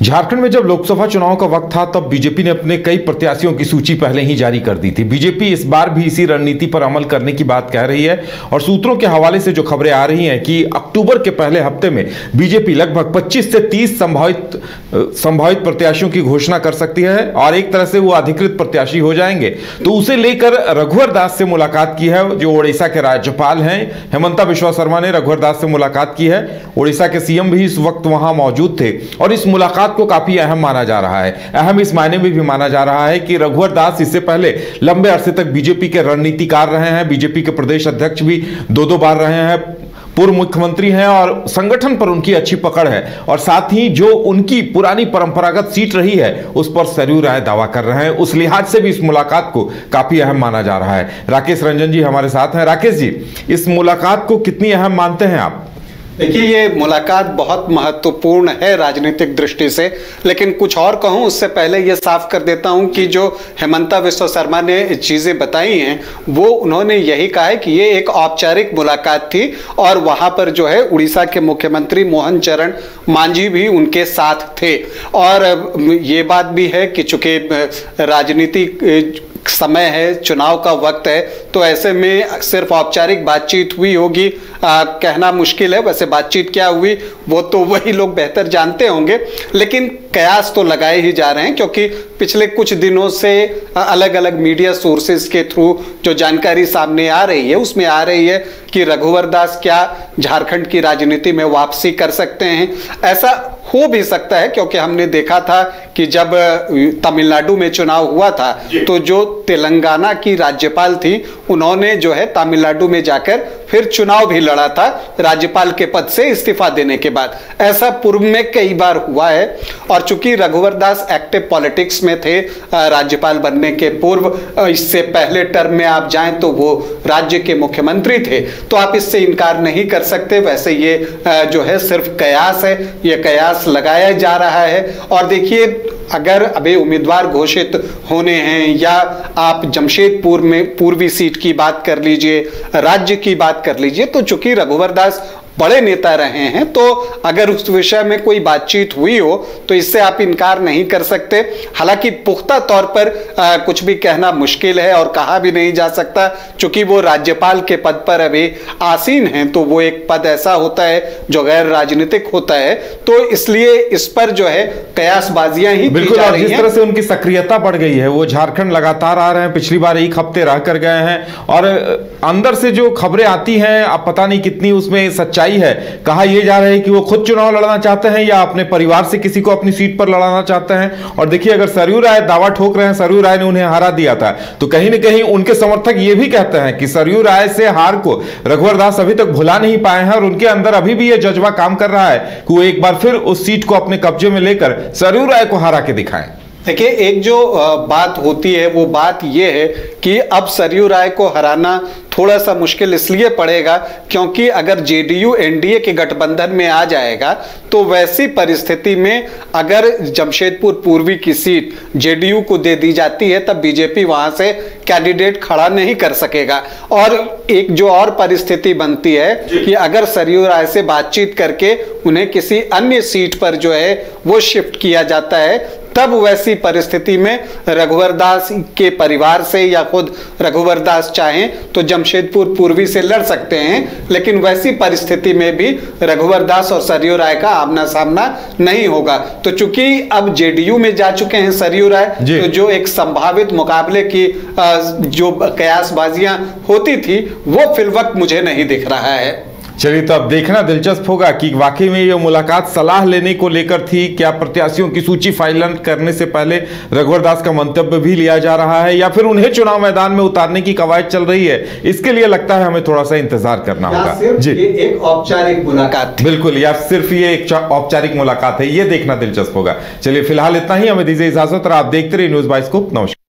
झारखंड में जब लोकसभा चुनाव का वक्त था तब बीजेपी ने अपने कई प्रत्याशियों की सूची पहले ही जारी कर दी थी। बीजेपी इस बार भी इसी रणनीति पर अमल करने की बात कह रही है और सूत्रों के हवाले से जो खबरें आ रही हैं कि अक्टूबर के पहले हफ्ते में बीजेपी लगभग 25 से 30 संभावित प्रत्याशियों की घोषणा कर सकती है और एक तरह से वो अधिकृत प्रत्याशी हो जाएंगे। तो उसे लेकर रघुवर दास से मुलाकात की है। जो ओडिशा के राज्यपाल हैं हेमंता बिश्वा शर्मा ने रघुवर दास से मुलाकात की है। ओडिशा के सीएम भी इस वक्त वहां मौजूद थे और इस मुलाकात को काफी अहम माना जा रहा है। अहम इस मायने में भी माना जा रहा है कि रघुवर दास इससे पहले लंबे अरसे तक बीजेपी के रणनीतिकार रहे हैं। बीजेपी के प्रदेश अध्यक्ष भी दो बार रहे हैं, पूर्व मुख्यमंत्री हैं और संगठन पर उनकी अच्छी पकड़ है और साथ ही जो उनकी पुरानी परंपरागत सीट रही है उस पर सरयू राय दावा कर रहे हैं। उस लिहाज से भी इस मुलाकात को काफी अहम माना जा रहा है। राकेश रंजन जी हमारे साथ हैं। राकेश जी, इस मुलाकात को कितनी अहम मानते हैं आप? देखिए, ये मुलाकात बहुत महत्वपूर्ण है राजनीतिक दृष्टि से, लेकिन कुछ और कहूं उससे पहले ये साफ कर देता हूं कि जो हेमंता बिश्वा शर्मा ने चीज़ें बताई हैं वो उन्होंने यही कहा है कि ये एक औपचारिक मुलाकात थी और वहां पर जो है उड़ीसा के मुख्यमंत्री मोहन चरण मांझी भी उनके साथ थे। और ये बात भी है कि चूंकि राजनीतिक समय है, चुनाव का वक्त है, तो ऐसे में सिर्फ औपचारिक बातचीत हुई होगी कहना मुश्किल है। वैसे बातचीत क्या हुई वो तो वही लोग बेहतर जानते होंगे, लेकिन कयास तो लगाए ही जा रहे हैं क्योंकि पिछले कुछ दिनों से अलग अलग मीडिया सोर्सेज के थ्रू जो जानकारी सामने आ रही है उसमें आ रही है कि रघुवर दास क्या झारखंड की राजनीति में वापसी कर सकते हैं। ऐसा हो भी सकता है क्योंकि हमने देखा था कि जब तमिलनाडु में चुनाव हुआ था तो जो तेलंगाना की राज्यपाल थी उन्होंने जो है तमिलनाडु में जाकर फिर चुनाव भी लड़ा था राज्यपाल के पद से इस्तीफा देने के बाद। ऐसा पूर्व में कई बार हुआ है और चूंकि रघुवर दास एक्टिव पॉलिटिक्स में थे राज्यपाल बनने के पूर्व, इससे पहले टर्म में आप जाएं तो वो राज्य के मुख्यमंत्री थे, तो आप इससे इनकार नहीं कर सकते। वैसे ये जो है सिर्फ कयास है, ये कयास लगाया जा रहा है। और देखिए, अगर अभी उम्मीदवार घोषित होने हैं या आप जमशेदपुर में पूर्वी सीट की बात कर लीजिए, राज्य की बात कर लीजिए, तो चूंकि रघुवर दास बड़े नेता रहे हैं तो अगर उस विषय में कोई बातचीत हुई हो तो इससे आप इनकार नहीं कर सकते। हालांकि पुख्ता तौर पर कुछ भी कहना मुश्किल है और कहा भी नहीं जा सकता, चूंकि वो राज्यपाल के पद पर अभी आसीन हैं, तो वो एक पद ऐसा होता है जो गैर राजनीतिक होता है, तो इसलिए इस पर जो है कयासबाजियां ही बिल्कुल। और जिस तरह से उनकी सक्रियता बढ़ गई है, वो झारखंड लगातार आ रहे हैं, पिछली बार एक हफ्ते रह कर गए हैं और अंदर से जो खबरें आती हैं अब पता नहीं कितनी उसमें सच्चाई है। कहा यह जा रहा है कि वो खुद चुनाव लड़ना चाहते हैं या अपने परिवार से किसी को अपनी सीट पर लड़ाना चाहते हैं। और देखिए, अगर सरयू राय दावा ठोक रहे हैं, सरयू राय ने उन्हें हरा दिया था, तो कहीं ना कहीं उनके समर्थक ये भी कहते हैं कि सरयू राय से हार को रघुवर दास अभी तक भुला नहीं पाए हैं और उनके अंदर अभी भी यह जज्बा काम कर रहा है कि वो एक बार फिर उस सीट को अपने कब्जे में लेकर सरयू राय को हरा के दिखाएं। देखिए, एक जो बात होती है वो बात ये है कि अब सरयू राय को हराना थोड़ा सा मुश्किल इसलिए पड़ेगा क्योंकि अगर जेडीयू एनडीए के गठबंधन में आ जाएगा तो वैसी परिस्थिति में अगर जमशेदपुर पूर्वी की सीट जेडीयू को दे दी जाती है तब बीजेपी वहां से कैंडिडेट खड़ा नहीं कर सकेगा। और एक जो और परिस्थिति बनती है कि अगर सरयू राय से बातचीत करके उन्हें किसी अन्य सीट पर जो है वो शिफ्ट किया जाता है, तब वैसी परिस्थिति में रघुवर दास के परिवार से या खुद रघुवर दास चाहें तो जमशेदपुर पूर्वी से लड़ सकते हैं, लेकिन वैसी परिस्थिति में भी रघुवर दास और सरयू राय का आमना सामना नहीं होगा। तो चूंकि अब जेडीयू में जा चुके हैं सरयू राय, तो जो एक संभावित मुकाबले की जो कयासबाजियां होती थी वो फिलवक्त मुझे नहीं दिख रहा है। चलिए, तो अब देखना दिलचस्प होगा कि वाकई में यह मुलाकात सलाह लेने को लेकर थी, क्या प्रत्याशियों की सूची फाइनल करने से पहले रघुवर दास का मंतव्य भी लिया जा रहा है या फिर उन्हें चुनाव मैदान में उतारने की कवायद चल रही है। इसके लिए लगता है हमें थोड़ा सा इंतजार करना होगा। जी, ये एक औपचारिक मुलाकात थी। बिल्कुल, या सिर्फ ये एक औपचारिक मुलाकात है, ये देखना दिलचस्प होगा। चलिए, फिलहाल इतना ही, हमें दीजिए इजाजत और आप देखते रहिए न्यूज़ बाइस्कोप। नमस्कार।